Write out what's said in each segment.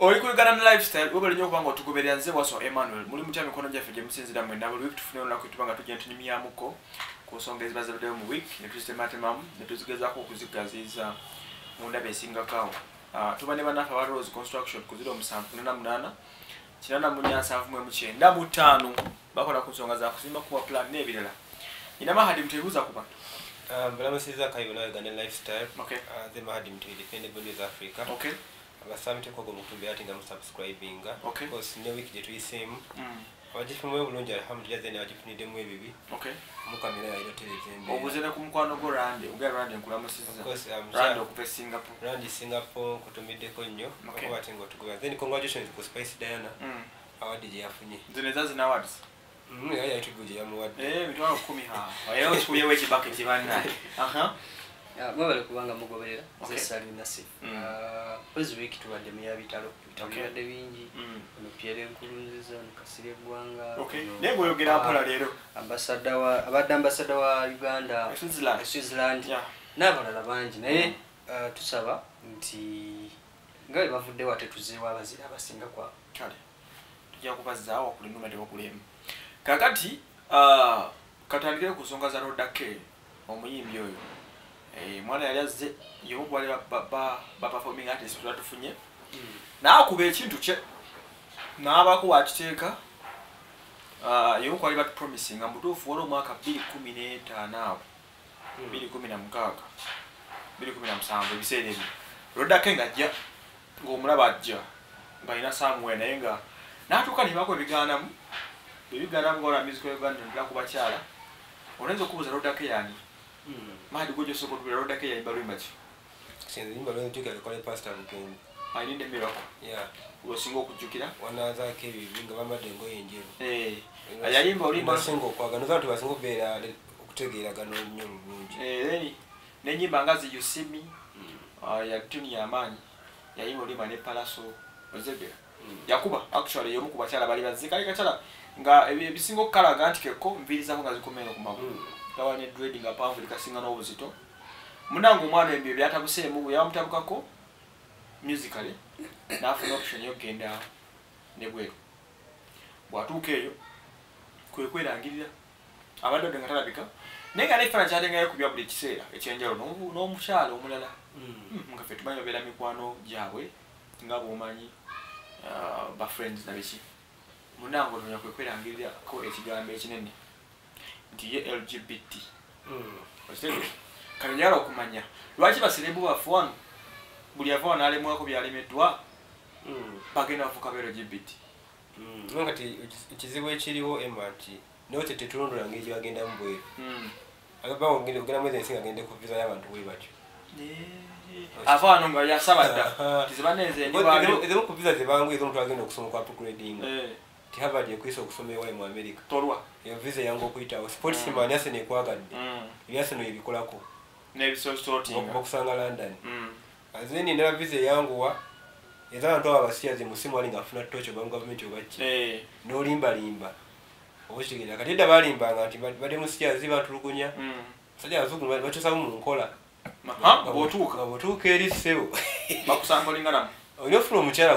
Oli kulingana na lifestyle obali nyo kubanga otugoberera nze waso Emmanuel muri mutya mikono gyaffe gye musinzira mwenda buli week tufune olako itubanga tujja ntunimyamuko ku nsonga ezibazeewo mu week ne tuzimatemamu ne tuzigezaako okuzigaziiza mu ndaba esingakaawo. Tuba ne banaffe aba Rose Construction ku 0788 88795 bakola ku nsonga za kuzimba kuwa plan n'ebirala. Ina Mahadi mtebuza kuba Balamusiza kayibona Uganda lifestyle. Okay. The Mahadi Dependable News Africa. Okay. Abasamite kwa mutumbi ati nga subscribing. Okay. Because ne week je tuyisemu. Abajifumwe bulungi alhamdulillah zene ajifunide mu ebibi. Okay. Mukamera ya ilo television. Obuzene ku mukwano go Rande, uga Rande nkulamusiza. Of course Rande okuva Singapore. Rande Singapore kutumideko nnyo. Okay. Ko batengo tukuba. Then congratulations to Spice Diana. Award je yafunye. Zene zazi na awards. Ya ituguje ya muwadi. Mitwalo 10 ha. Ayo tukuye wechi bucket bana. Aha. Mwebale kubanga mugoberera ze Salim Nasif. Kwezi wiki tubadde mu yabitalo bitabadde bingi ono Pierre Nkurunziza Kasirye Gwanga. Okay. Nego yogera apola lero. Ambassador wa Uganda, Switzerland. Yeah. N'abalala bangi naye tusaba nti ngali bavudde wate tuzeewa abazira abasinga kwa kale. Tujja kubazaawo kulinuma tebo kulemu. Kakati katandikire ku nsonga za Rodake omuyimbi oyo. Mwana yali azze yomu wale ba performing artist tufunye. Nakuba ekintu kye n'abako wakiteeka yomu kwali bat promising nga mutuufu wali omwaka 2015 awo 2016 2017 ebiseera ebyo Rodake ng'ajja ng'omulaba ajja ng'alina Samuel naye nga n'atuuka ne bako ebigaanamu ng'ola music ya Uganda ndala ku bakyala onenza okubuuza Rodake yani Mahadi gojo soko tu Rodake yani balwimba ki Sinzi nimba lwe ntuka alikola pastor Mukendi. I need a miracle. Yeah. Ulosinga okujjukira Wanaza kebi binga bamadde ngoye enjeru. Ayayimba olimba singo kwagano zantu basingo beera okutegeera gano nnyo bulungi. Nenyimba ngazi you see me. Ya tuni ya amani. Yayimba olimba ne Palaso Ozebera. Yakuba actually yomu kubakyala bali bazika kachala nga ebisingo kalaga antikeko mviriza ko ngazikomeno kumagu. Tawane dreading nga panvu likasinga n'obuzito. Munango omwana ebyo byatabuseemu yamutabukako musically nafuna option yo genda nebweru bwatuuka eyo kwekwerangirira abadde nga talabika naye nga nefana kyatengayo kubya buli kiseera ekyenjalo n'omukyalo omulala nga ffe tumanyi babeera mikwano gyabwe nga bwomanyi ba friends nabiki munango tonya kwekwerangirira ko ekigambo ekinene nti ye LGBT kanjala okumanya lwaki baserebu bafuwano buli avana n'alemwako byalemeddwa bagenda bafuuka ba LGBT ngati ekizibu ekiriwo emati note tetulondola ngeri bagenda mu bweru agaba ogenda mwezi ensinga agende ku visa y'abantu bwe batyo avana nga yasabadda tizibaneze ezo ku visa zebangu ezo omuntu agenda okusoma ku upgrading ti Harvard ekwisa okusoma ewayi mu America tolwa iyo visa yangu okuyitawo sports man yasene ekwagadde ebyaseno ebikolako n'ebisosorting okusanga London azeni ndala visa yangu ez'abantu abasiyaze musimu ali ngafuna tocho ba government obaki nolimba obushigera kati dda balimbanga nti bade musiyaze batulugunya sajja azugu bachosa mu nkola botuka eri sebo bakusanga lingana oyofuna omukyala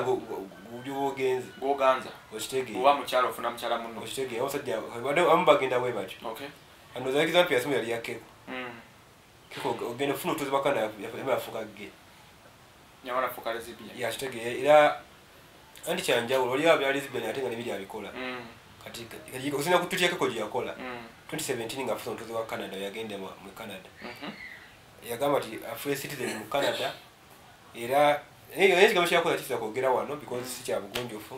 goganza okitege oba mukyala ofuna mukyala munno okitege osajja bade amubagenda bwe batyo okay ano za example yasimu yali yakeko kiko ogenda ofuna otuzi bakana yafuka ge nyamana fokale zibya ya kitege era andi kyanjawulo oli abyali zibya atenga ne bya bikola katika kajiko kusina kututyeka ko yakola 2017 nga fuso ntuzi wa Canada yagende mu Canada yagamba ati afre citizen mu Canada era nege kama yakola kisa kogera wano because si kya bugonjofu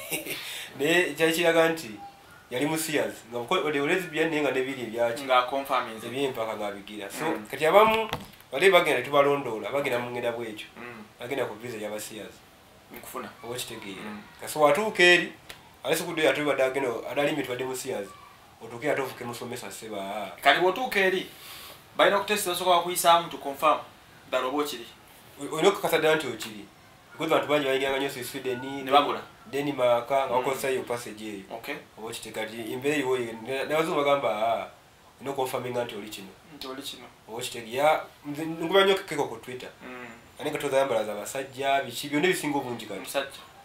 ne kyakiraga nti yali musiyazi nga ko de lesbian nenga ne biri byaki nga confirming ebyempaka ngabigira so kati abamu bali bagenda tubalondola bagenda mu ngenda bwekyo agenda ku visa y'abasiyazi nkufuna obo kitegeera kaso watuuka eri alese kudo yatu badageno adali limit bade musiyazi otuke atofuke musomesa seba kati wotuuka eri bayina okutesta basobola kuyisaamu to confirm dalobo kiri oyinoko kasadanti okiri because abantu bangi bayinganga nnyo Sweden ne babula Denmark nga bakozesa yo passage eyo okay obo kitegati imbere iwo n'abazungu bagamba no confirming nti oli kino obo kitegeera nguba nnyo keko ku Twitter ani katoza yambala za basajja biki byonna bisinga obungi kati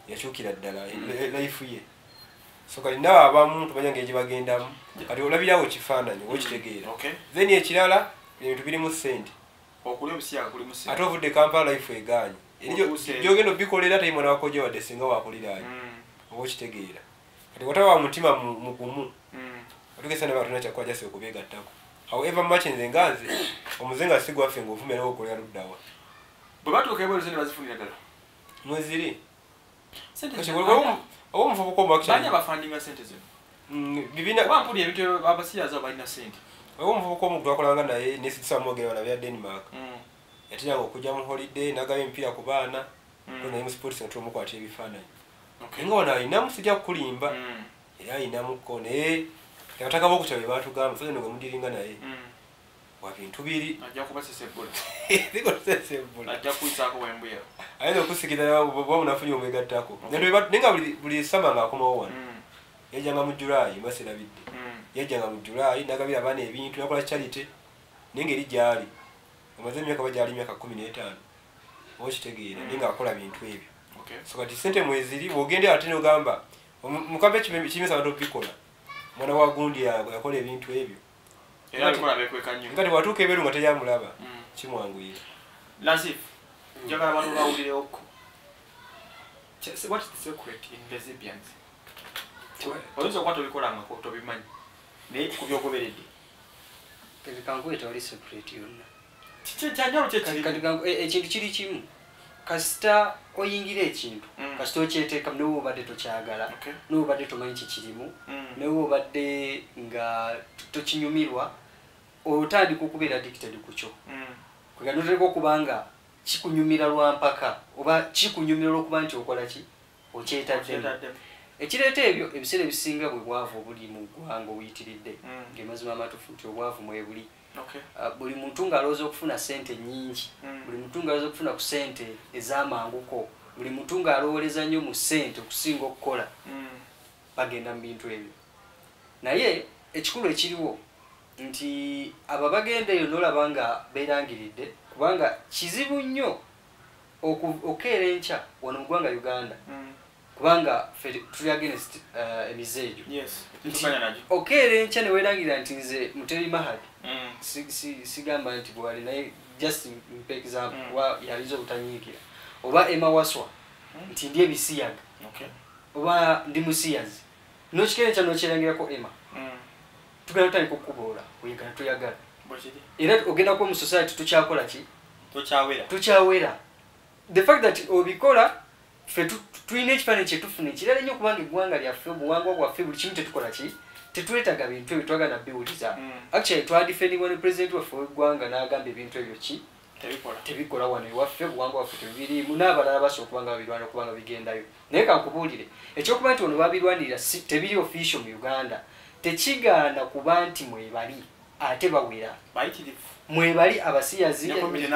yakyukira ddala life ye so kati nawe abamu tumanya ngeri bagendamu kati olabirawo kifaananyi okitegeera then ekirala ebintu birimu ssente okulya obusyaga kulimu ssente ate ovudde Kampala life egaanye gyogenda obikolera tayi mwana wako gyewadde singa wakulirayo oba okitegeera kati watawa mutima mugumu otugesa ne batuna kyakkuba jase okubyegattako however much nze nganze omuze nga si gwaffe ng'ovumera okolera luddawa bwe batuuka ebweru sente bazifunira ddala mweziri sente oba omuvubuka bani abafandinga sente zino bibina wampuli ebintu abasiyaza abo balina sente oba omuvubuka omu twakolanga naye nesisamwogera bana bya Denmark yatiranga okujja mu holiday nagaba emipiira ku baana naye mu sports nga tumukwatira ebifaananyi nga wano alinamu sijja kukulimba era alinamuko naye abataka b'okutya bye baatugamba so eno nga mudiringa naye wa bintu biri ajja kubasesebbula zikosesebbula ajja kuyisaako wembuya ayinza okusikiriza oba munafunye omwegattako naye nga buli sama ng'akomawo wano yajjanga mu July mbaserabidde yajjanga mu July nagabira abaana ebintu nakola charity naye ngeri gyali amaze emyaka bagyali myaka 15 okitegeera naye ng'akola bintu ebyo so kati sente mweziri bw'ogende ate n'ogamba mukambe kimisa abantu okubikola mwana wa gundi yakola ebintu ebyo kati watuuka ebeeru nga teyamulaba kimwanguyira Lansif njagala abantu bawulireoko what is the secret in lesbians oyinza okuba tobikolangako tobimanyi naye kubyogoberedde kankweta oli secret yonna kyanjalo kyekiri ekintu kiri kimu kasita oyingira ekintu kasita okyeteeka newe obadde tokyagala newe obadde tomanyi kikirimu newe obadde nga tokinyumirwa otandika okubeera addicted ku kyo kwega notereka okuba nga kikunyumira lwa mpaka oba kikunyumira olwokuba nti okola ki okyetaddemu ekireeta ebyo ebiseera ebisinga bwe bwavu obuli mu ggwanga obuyitiridde ng'emazima amatuufu nti obwavu mwebuli buli muntu ng'alowooza okufuna ssente nnyingi buli muntu ng'alowooza okufuna ku ssente ez'amanguko buli muntu ng'alowooleza nnyo mu ssente okusinga okukola bagenda mu bintu ebyo naye ekikulu ekiriwo nti abo bagenda eyo n'olaba nga beerangiridde kubanga kizibu nnyo okeera enkya wano mu ggwanga Uganda kubanga tuli against emize egyo okeera enkya ne weerangirira nti nze Muteri Mahadi sigamba nti bwali naye just mpe example yaliza obutanyiikira oba Emma Waswa nti ndi ebisiyaga oba ndi musiyazi n'okikeera enkya n'okyerangirako Emma tugenda tutandika okukuboola oyagala toyagala era ogenda kuba mu society tukyakola ki tukyawera the fact that obikola ffe tulina ekifaananyi kyetufuna ekirala nnyo kubanga eggwanga lyaffe obuwangwa bwaffe buli kimu tetukola ki tetwetaaga bintu ebyo twagala biwuliza actually twadifendingwa ne president waffe w'eggwanga n'agamba ebintu ebyo ki tebikola wano ewaffe obuwangwa waffe tebiriimu n'abalala basobola okubanga babirwanira okubanga bigendayo naye kankubuulire ekyokuba nti ono babirwanirira tebiri official mu Uganda tekigaana kuba nti mwebali ate bawera mwebali abasiyazi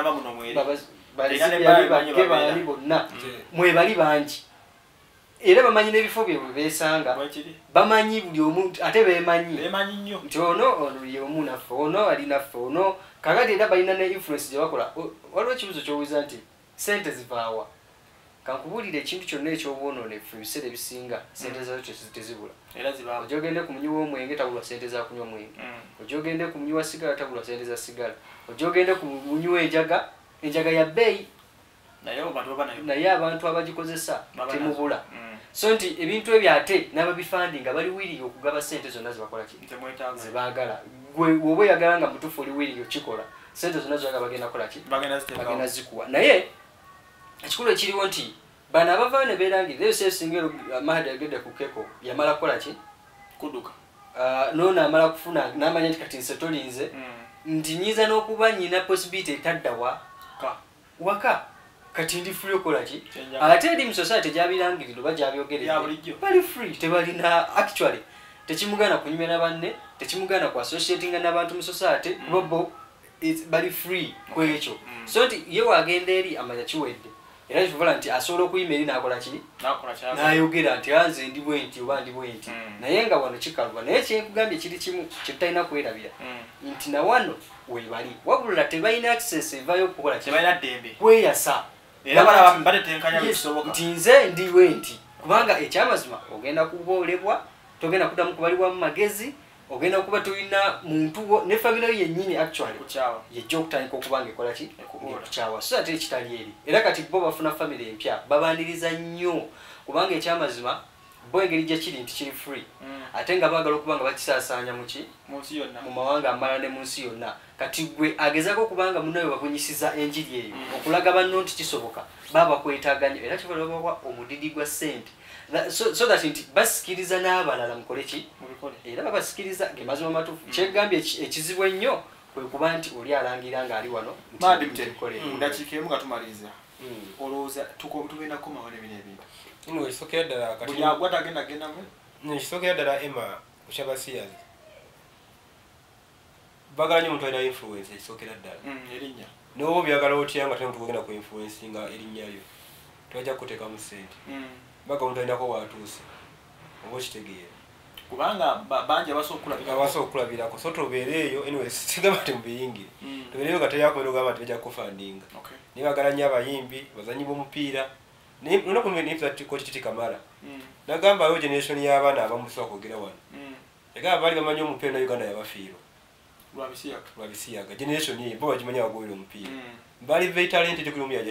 bali bonna mwebali bangi era bamanyi n'ebifo byebwe beesanga bamanyi buli omu ate beemanyi nti ono ye omu naffe ono ali naffe ono kakati era balina ne influence gye bakola waliwo ekibuzo ky'obuuza nti sente zivaawa kankubuulira ekintu kyonna ekyobwononefu ebiseera ebisinga sente zazo tezibula ojja ogende ku munywi w'omwenge tabulwa sente za kunywa mwenge ojja ogende ku munywi wa sigala tabulwa sente za sigala ojja ogende ku munywi w'enjaga enjaga ya bbeeyi naye abantu abagikozesa temubula so nti ebintu ebyo ate n'ababifandinga bali wiringi okugaba sente zonna zebakola ki zebaagala gwe woba oyagala nga mutuufu oli wiringi okikola sente zonna zoyaga bagenda kola ki bagenda zikuwa naye ekikulu ekiriwo nti bano abavaayo ne beerangirira ebiseera ebisinga Mahadi yagedde ku Keko yamala kukola ki kuduka noono amala kufuna n'amanya nti kati nse tolinze nti nyiza n'okuba nyina possibility etadda waka kati ndi free okola ki ate eri mu society gyabirangirira oba gyabyogerera bali free tebalina actually tekimugana kunyumira banne tekimugana ku associatinga n'abantu mu society bobo bali free kwekyo so nti ye wagenda eri amanya kiwedde era kivuga nti asobola okuyima eri n'akola ki n'ayogera nti anze ndi bwenti oba ndi bwenti naye nga wano kikalwa naye kyenkugambye kiri kimu kyetutalina kwerabira nti na wano webali wabulira tebalina access evayo okukola ki tebalina ddembe kweyasa era balabatetenkanya bisoboka nti nze ndi bwenti kubanga ekyamazima ogenda kuboolebwa togenda kuddamu kubalibwamu magezi ogenda okuba tulina muntu ne family yo yennyini actually yejja okutandika okubanga ekola ki ekukyawa so ate ekitali eri era kati bo bafuna family empya babaniriza nnyo kubanga ekyamazima bo engeri gye kiri nti kiri free ate nga baagala okubanga bakisaasaanya mu mawanga amalala ne mu nsi yonna kati gwe agezako okubanga munawe babunyisiza enjiri eyo okulaga banno nti kisoboka baba kwetaaga nnyo era kibalwa bawa omudidi gwa ssente so that nti basikiriza n'abalala mukole ki era babasikiriza gemazima matuufu kyegambye ekizibu ennyo kwe kuba nti oli alangira ng'ali wano mudakiika emu nga tumaliriza olowooza tugenda kukomawo nebino ebintu kisookera ddala kati buli agwa tagenda gendamu kisookera ddala Emma kukyabasiyazi bagala nnyo omuntu alina influence ekisookera ddala erinnya n'oba byagala otya nga tena tugenda ku influencinga erinnya lyo tebajja kuteekamu ssente baga omuntu alinako watuuse oba okitegeera kubanga bangi abasobola okulabirako so tobeera eyo anyway sigamba nti mubiyingire tobeereyo nga teyakomera ogamba nti bajja kufandinga naye bagala nnyo abayimbi bazanyi b'omupiira lunaku koti titi Kamala nagambayo generation y'abaana abamu sobola kwogera wano egamba baali bamanyi omupiira na Uganda yabafiirwa lwabisiyaga generation ye bo bagimanyi abagobera omupiira bali very talented kuli omuyaja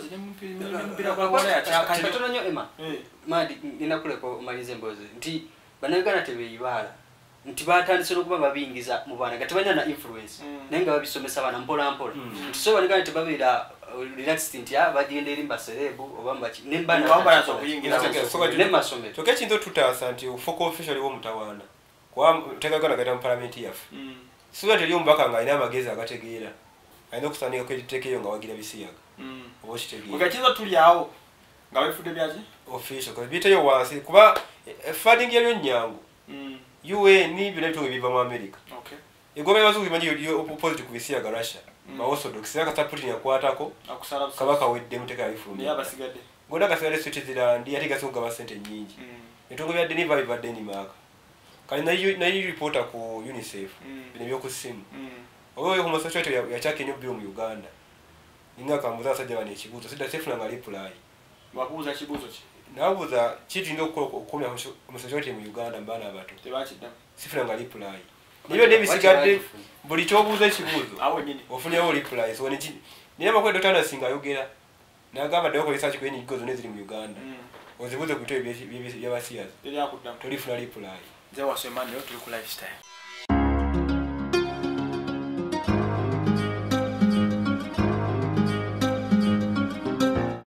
katono nnyo Emma madi ninakuleko omalize emboozi nti bannayuganda tebeeyibaala nti batandise n'okuba babingiza mu baana nga tebalina na influence naye nga babisomesa baana mpola mpola nti so banayuganda tebabeera relaxed nti bagenda eri mbaserebu oba mbaki nemasomero kyokka ekintu tutaasa nti ofuka official w'omutawaana kuba tegagana gaita mu palamenti yaffe suba teri omubaka ng'alina amagezi agategeera alina okusandika kwettekeyo nga wagira bisiyaga oba okitegeera tuli awo nga bifudde byaki official biteyo wansi kuba funding yabyo nnyangu UN byonna ebitundu ebiva mu America egomba ebazungu bimanyi opposite ku bisiyaga Russia orthodox akasa Putin yakwatako kabaka wedde muteka alifulumya ngoda kasale Switzerland yati gasunga basente nyingi etongo bya Denver bivadde ni maka kali na reporter ku UNICEF bine byokusimu oyo homosexuality yachake nyo bio mu Uganda ninga kambuza sajja bane ekibuzo sida sefuna nga reply bakubuza kibuzo ki nabuza kitu ndo okukomya homosexuality mu Uganda mbana abato tebakidda sifuna nga reply niyo nebisigadde buli kyobuuza ekibuuzo awo nyini ofunyewo reply so niye makwe Dr. Nasinga ayogera n'agamba ddala research ku enyigo zonna eziri mu Uganda ozibuuze ku bitabo by'abasiyazi teri akuddamu tolifuna reply nze wasema nayo tuli ku lifestyle